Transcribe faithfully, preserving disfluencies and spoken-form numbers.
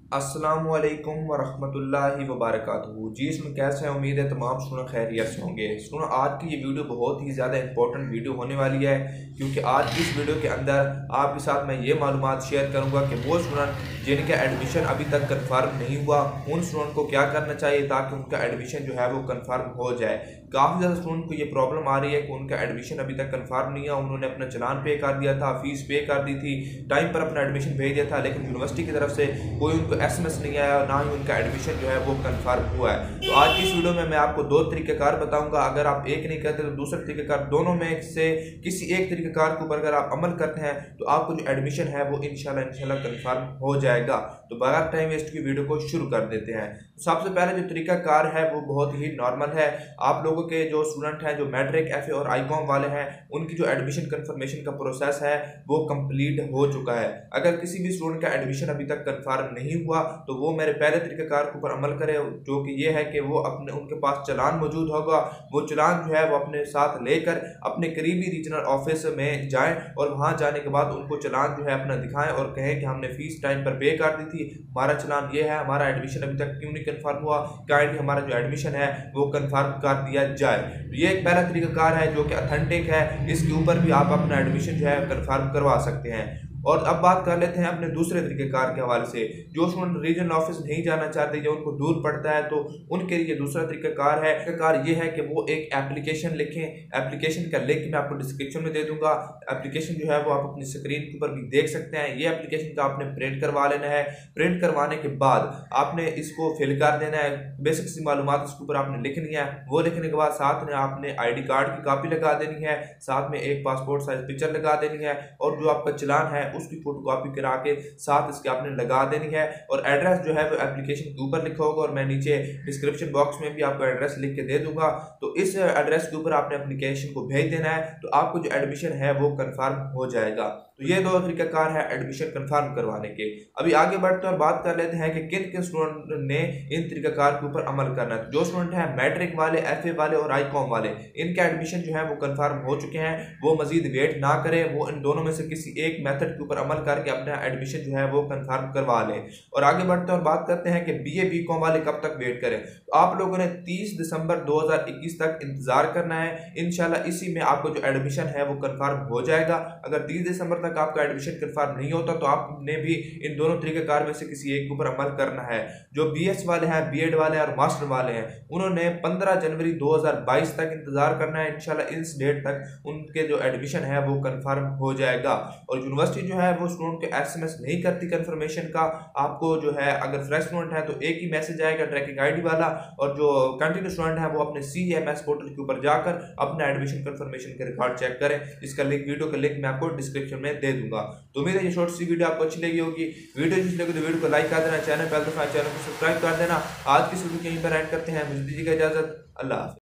अस्सलामु अलैकुम वरहमतुल्लाहि वबरकातुहू। जी स्टूडेंट कैसे हैं? उम्मीद है तमाम स्टूडेंट खैरियत से होंगे। स्टूडेंट आज की ये वीडियो बहुत ही ज़्यादा इंपॉर्टेंट वीडियो होने वाली है, क्योंकि आज इस वीडियो के अंदर आपके साथ मैं ये मालूमात शेयर करूंगा कि वो स्टूडेंट जिनका एडमिशन अभी तक कन्फर्म नहीं हुआ उन स्टूडेंट को क्या करना चाहिए ताकि उनका एडमिशन जो है वो कन्फर्म हो जाए। काफ़ी ज़्यादा स्टूडेंट को ये प्रॉब्लम आ रही है कि उनका एडमिशन अभी तक कन्फर्म नहीं है। उन्होंने अपना चलान पे कर दिया था, फीस पे कर दी थी, टाइम पर अपना एडमिशन भेज दिया था, लेकिन यूनिवर्सिटी की तरफ से कोई उनको एसएमएस नहीं आया और ना ही उनका एडमिशन जो है वो कंफर्म हुआ है। तो आज की इस वीडियो में मैं आपको दो तरीक़ेकार बताऊंगा। अगर आप एक नहीं करते तो दूसरा तरीक़ेकार, दोनों में से किसी एक तरीक़ेकार के ऊपर अगर आप अमल करते हैं तो आपको जो एडमिशन है वो इंशाल्लाह इंशाल्लाह कंफर्म हो जाएगा। तो बगैर टाइम वेस्ट की वीडियो को शुरू कर देते हैं। तो सबसे पहले जो तरीक़ाकार है वो बहुत ही नॉर्मल है। आप लोगों के जो स्टूडेंट हैं जो मैट्रिक, एफ ए और आई कॉम वाले हैं, उनकी जो एडमिशन कंफर्मेशन का प्रोसेस है वो कंप्लीट हो चुका है। अगर किसी भी स्टूडेंट का एडमिशन अभी तक कंफर्म नहीं हुआ तो वो मेरे पहले तरीक़ेकार के ऊपर अमल करें, जो कि ये है कि वो अपने उनके पास चालान मौजूद होगा। वो चालान जो है वो अपने साथ लेकर अपने करीबी रीजनल ऑफिस में जाएं और वहां जाने के बाद उनको चालान जो है अपना दिखाएं और कहें कि हमने फीस टाइम पर पे कर दी थी, हमारा चालान ये है, हमारा एडमिशन अभी तक क्यों नहीं कन्फर्म हुआ, काइंडली हमारा जो एडमिशन है वो कन्फर्म कर दिया जाए। ये एक पहला तरीक़ाकार है जो कि ऑथेंटिक है। इसके ऊपर भी आप अपना एडमिशन जो है कन्फर्म करवा सकते हैं। और अब बात कर लेते हैं अपने दूसरे तरीक़ेकार के हवाले से। जो स्टूडेंट रीजनल ऑफिस नहीं जाना चाहते या उनको दूर पड़ता है तो उनके लिए दूसरा तरीक़ेकार है। तरीक़ेकार ये है कि वो एक एप्लीकेशन लिखें। एप्लीकेशन का लिंक मैं आपको डिस्क्रिप्शन में दे दूंगा। एप्लीकेशन जो है वो आप अपनी स्क्रीन के ऊपर भी देख सकते हैं। ये एप्लीकेशन का आपने प्रिंट करवा लेना है। प्रिंट करवाने के बाद आपने इसको फिल कर देना है। बेसिक सी मालूमात इसके ऊपर आपने लिखनी है। वो लिखने के बाद साथ में आपने आई डी कार्ड की कापी लगा देनी है, साथ में एक पासपोर्ट साइज पिक्चर लगा देनी है और जो आपका चालान है उसकी फोटोकॉपी करा के साथ इसके आपने लगा देनी है। और एड्रेस जो है वो एप्लीकेशन के ऊपर लिखा होगा और मैं नीचे डिस्क्रिप्शन बॉक्स में भी आपको एड्रेस लिख के दे दूंगा। तो इस एड्रेस के ऊपर आपने एप्लीकेशन को भेज देना है तो आपको जो एडमिशन है वो कंफर्म हो जाएगा। तो ये दो तरीक़ाकार है एडमिशन कंफर्म करवाने के। अभी आगे बढ़ते हैं और बात कर लेते हैं कि किन किन स्टूडेंट ने इन तरीक़ाकार के ऊपर अमल करना है। जो स्टूडेंट है मैट्रिक वाले, एफ ए वाले और आई कॉम वाले, इनका एडमिशन जो है वो कंफर्म हो चुके हैं। वो मजीद वेट ना करें, वो इन दोनों में से किसी एक मेथड के ऊपर अमल करके अपना एडमिशन जो है वो कंफर्म करवा लें। और आगे बढ़ते हैं और बात करते हैं कि बी ए बी कॉम वाले कब तक वेट करें। तो आप लोगों ने तीस दिसंबर दो हज़ार इक्कीस तक इंतजार करना है। इंशाल्लाह इसी में आपको जो एडमिशन है वो कंफर्म हो जाएगा। अगर तीस दिसंबर तक आपका एडमिशन कंफर्म नहीं होता तो आपने भी इन दोनों तरीक़ेकार में से किसी एक के ऊपर अमल करना है। जो बी एस वाले हैं, बी एड वाले हैं और मास्टर वाले हैं, उन्होंने पंद्रह जनवरी दो हज़ार बाईस तक इंतजार करना है। इंशाल्लाह इस डेट तक उनके जो एडमिशन है वो कंफर्म हो जाएगा। और यूनिवर्सिटी जो है वो स्टूडेंट को एसएमएस नहीं करती कंफर्मेशन का। आपको जो है अगर फ्रेश स्टूडेंट है तो एक ही मैसेज आएगा ट्रैकिंग आईडी वाला, और जो कंटिन्यू स्टूडेंट है वो अपने सी एम एस पोर्टल के ऊपर जाकर अपना एडमिशन कंफर्मेशन के रिकॉर्ड चेक करें। इसका लिंक, वीडियो का लिंक मैं आपको डिस्क्रिप्शन में दे दूंगा। तो उम्मीद है ये शॉर्ट सी वीडियो आपको अच्छी लगी होगी। वीडियो अच्छी लगी तो वीडियो को लाइक कर देना, चैनल पर चैनल को सब्सक्राइब कर देना। आज की वीडियो यहीं पर एंड करते हैं। मुझे दीजिएगा इजाजत। अल्लाह हाफ़िज़।